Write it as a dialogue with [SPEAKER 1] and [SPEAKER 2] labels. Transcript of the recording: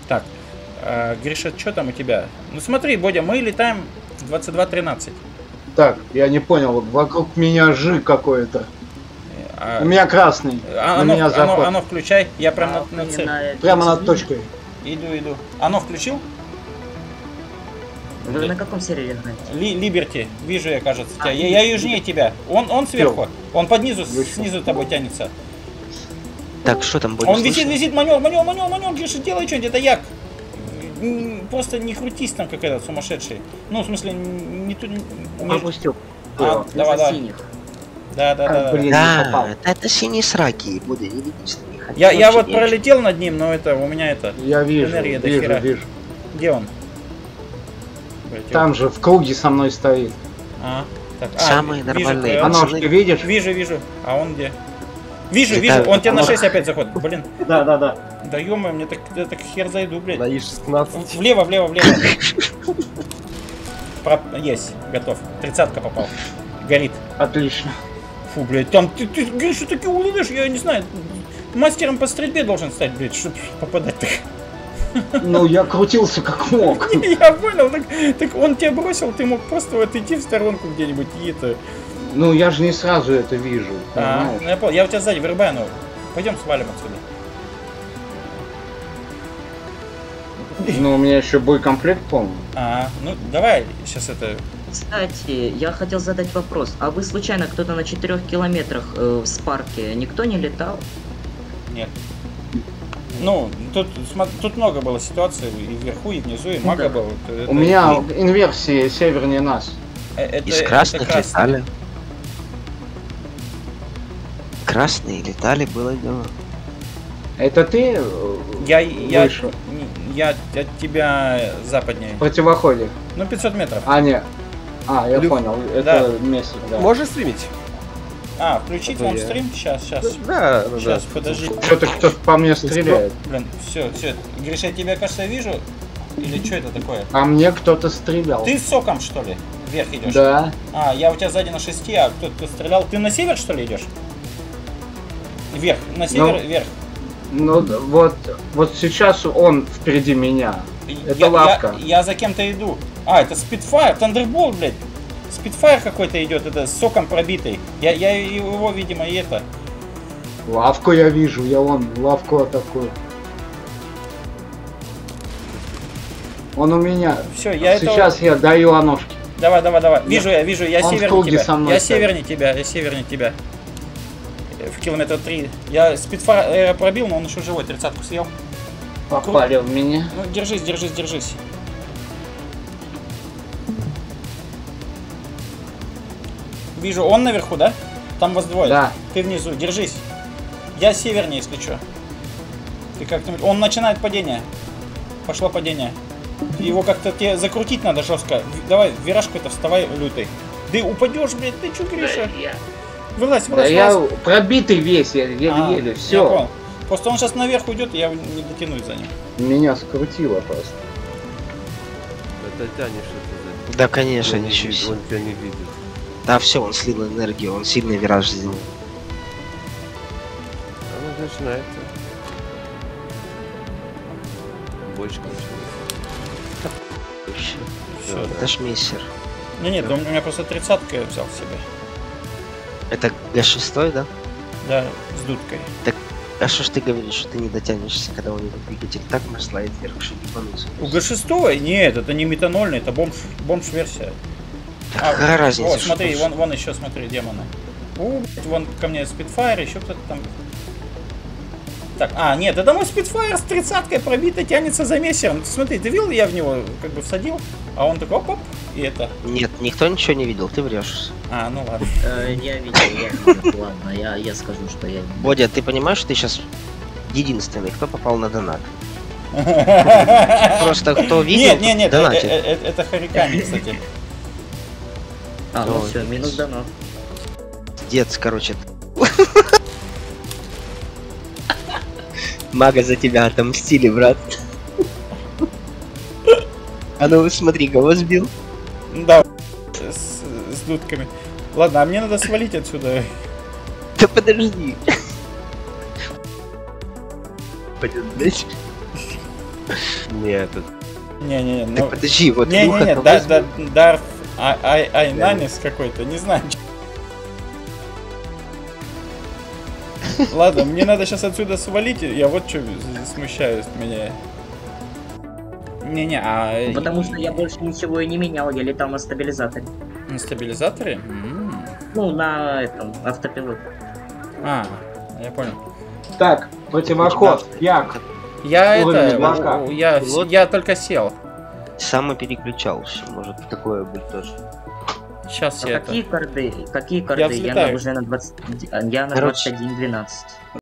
[SPEAKER 1] Так, Гриша, что там у тебя? Ну смотри, Бодя, мы летаем в 22:13.
[SPEAKER 2] Так, я не понял, вокруг меня жир какой-то. У меня красный. На меня заход.
[SPEAKER 1] Оно включай, я прям на цель.
[SPEAKER 2] Прямо над точкой.
[SPEAKER 1] Иду. Оно включил?
[SPEAKER 3] Вы на каком сервере играете?
[SPEAKER 1] Либерти, вижу я, кажется, тебя. Я южнее тебя. Он сверху. Он под низу, снизу тобой тянется.
[SPEAKER 4] Так, что там будет?
[SPEAKER 1] Он висит, маневр, Гриша, делай что-нибудь, это як. Просто не крутись там, как этот сумасшедший. Ну, в смысле, не тут.
[SPEAKER 4] Пропустил.
[SPEAKER 1] Давай. Да.
[SPEAKER 2] Блин, не попал.
[SPEAKER 4] Да, это синие сраки, буду не видеть них.
[SPEAKER 1] Я вот пролетел над ним, но это у меня это.
[SPEAKER 2] Я вижу,
[SPEAKER 1] энергия до хера.
[SPEAKER 2] вижу.
[SPEAKER 1] Где он?
[SPEAKER 2] Там же в круге со мной стоит.
[SPEAKER 4] Самые нормальные.
[SPEAKER 2] А ножки видишь?
[SPEAKER 1] Вижу. А он где? Вижу. Он тебя на 6 опять заходит. Блин.
[SPEAKER 2] Да.
[SPEAKER 1] Да ё-моё, мне так хер зайду, блядь.
[SPEAKER 5] На И16.
[SPEAKER 1] Влево. Есть, готов. 30-ка попал. Горит.
[SPEAKER 2] Отлично.
[SPEAKER 1] Фу, блядь, там ты Гриша, таки уловишь, я не знаю. Мастером по стрельбе должен стать, блядь, чтобы попадать так.
[SPEAKER 2] Ну, я крутился как мог.
[SPEAKER 1] Я понял, так он тебя бросил, ты мог просто вот идти в сторонку где-нибудь и это.
[SPEAKER 2] Ну, я же не сразу это вижу.
[SPEAKER 1] Я понял, я у тебя сзади вырубаю, ну, пойдем свалим отсюда.
[SPEAKER 2] Ну, у меня еще боекомплект полный.
[SPEAKER 1] Ну, давай, сейчас это...
[SPEAKER 3] Кстати, я хотел задать вопрос. А вы случайно кто-то на 4 километрах в Спарке никто не летал?
[SPEAKER 1] Нет. Ну, тут много было ситуаций, и вверху, и внизу, и мага было.
[SPEAKER 2] У меня инверсии севернее нас.
[SPEAKER 4] Из красных летали. Красные летали, было дело.
[SPEAKER 2] Это ты?
[SPEAKER 1] Я от тебя западнее.
[SPEAKER 2] В противоходе.
[SPEAKER 1] Ну, 500 метров.
[SPEAKER 2] Нет. Я понял. Это месяц, да.
[SPEAKER 5] Можешь стримить?
[SPEAKER 1] Включить вам стрим? Сейчас.
[SPEAKER 5] Да.
[SPEAKER 1] Сейчас, подожди.
[SPEAKER 2] Что-то кто-то по мне стреляет.
[SPEAKER 1] Блин, все. Гриша, я тебя, кажется, вижу. Или что это такое?
[SPEAKER 2] А мне кто-то стрелял.
[SPEAKER 1] Ты с соком, что ли? Вверх идешь?
[SPEAKER 2] Да.
[SPEAKER 1] Я у тебя сзади на 6, а кто-то стрелял. Ты на север, что ли, идешь? Вверх, на север, вверх.
[SPEAKER 2] Ну, вот сейчас он впереди меня. Это лавка.
[SPEAKER 1] Я за кем-то иду. Это Spitfire, Thunderbolt, блядь. Spitfire какой-то идет, это с соком пробитый. Я его, видимо, и это.
[SPEAKER 2] Лавку я вижу, я вон лавку атакую. Он у меня.
[SPEAKER 1] Все,
[SPEAKER 2] Сейчас я даю ножки.
[SPEAKER 1] Давай. Вижу, я севернее тебя. Я севернее тебя. В километра 3. Я Spitfire пробил, но он еще живой, 30-ку съел.
[SPEAKER 2] Попали в меня.
[SPEAKER 1] Ну, держись. Вижу, он наверху, да? Там вас двое.
[SPEAKER 2] Да.
[SPEAKER 1] Ты внизу, держись. Я севернее, если что. Ты как-то... Он начинает падение. Пошло падение. Его как-то тебе закрутить надо жестко. Давай, вираж какой-то, вставай, лютый. Ты упадешь, блядь, ты чё, Гриша? Вылазь.
[SPEAKER 2] Да я пробитый весь, я еле-еле, все.
[SPEAKER 1] Просто он сейчас наверх уйдет, и я не дотянусь за ним.
[SPEAKER 2] Меня скрутило просто.
[SPEAKER 5] Это тянешь это за...
[SPEAKER 4] Да, конечно, ничего себе.
[SPEAKER 5] Он тебя не видит.
[SPEAKER 4] Да, все, он слил энергию, он сильный вираж сделал.
[SPEAKER 5] Он начинается. Бочка начинается.
[SPEAKER 1] Все,
[SPEAKER 4] Это ж мессер.
[SPEAKER 1] Нет, у меня просто 30-ка я взял себе.
[SPEAKER 4] Это Г6, да?
[SPEAKER 1] Да, с дудкой.
[SPEAKER 4] Так, а что ж ты говоришь, что ты не дотянешься, когда у него двигатель так слайд вверх, что не поносит?
[SPEAKER 1] У Г6? Нет, это не метанольный, это бомж-версия.
[SPEAKER 4] Какая разница?
[SPEAKER 1] Вот, смотри, вон еще, смотри, демоны. Вон ко мне Spitfire, еще кто-то там. Так, нет, это мой Spitfire с 30-кой пробитой тянется за мессером. Смотри, ты видел, я в него как бы всадил, а он такой оп-оп, и это.
[SPEAKER 4] Нет, никто ничего не видел, ты врешь.
[SPEAKER 1] Ну ладно.
[SPEAKER 3] Я видел, ладно, я скажу, что я видел.
[SPEAKER 4] Бодя, ты понимаешь, что ты сейчас единственный, кто попал на донат? Просто кто видел,
[SPEAKER 1] Нет,
[SPEAKER 4] донатит.
[SPEAKER 1] это Хариками, кстати.
[SPEAKER 3] Ну все, минус донат.
[SPEAKER 4] Дед, короче. Мага за тебя отомстили, брат. А ну смотри, кого сбил.
[SPEAKER 1] Да, с дудками. Ладно, а мне надо свалить отсюда.
[SPEAKER 4] Да подожди. Пойдет, блять.
[SPEAKER 5] Нет, это...
[SPEAKER 1] Не-не-не,
[SPEAKER 4] Так
[SPEAKER 1] ну...
[SPEAKER 4] подожди, вот
[SPEAKER 1] Не-не-не,
[SPEAKER 4] Илюха, возьми.
[SPEAKER 1] Дарф Айнанис какой-то, не знаю. Ладно, мне надо сейчас отсюда свалить, я вот что смущаюсь меня. Не-не, а...
[SPEAKER 3] Потому что я больше ничего и не менял, я летал на стабилизаторе.
[SPEAKER 1] На стабилизаторе?
[SPEAKER 3] Ну, на этом, автопилот.
[SPEAKER 1] А, я понял.
[SPEAKER 2] Так, противоход. Як.
[SPEAKER 1] Я
[SPEAKER 2] Уровень
[SPEAKER 1] это...
[SPEAKER 2] бака.
[SPEAKER 1] Я только сел.
[SPEAKER 4] Сам и переключался, может такое быть тоже.
[SPEAKER 1] Сейчас
[SPEAKER 3] А
[SPEAKER 1] я
[SPEAKER 3] какие
[SPEAKER 1] это...
[SPEAKER 3] коорды? Какие
[SPEAKER 1] Я
[SPEAKER 3] коорды? Я
[SPEAKER 1] взлетаю.
[SPEAKER 3] уже на 20... Я на
[SPEAKER 4] Короче.
[SPEAKER 3] 21-12.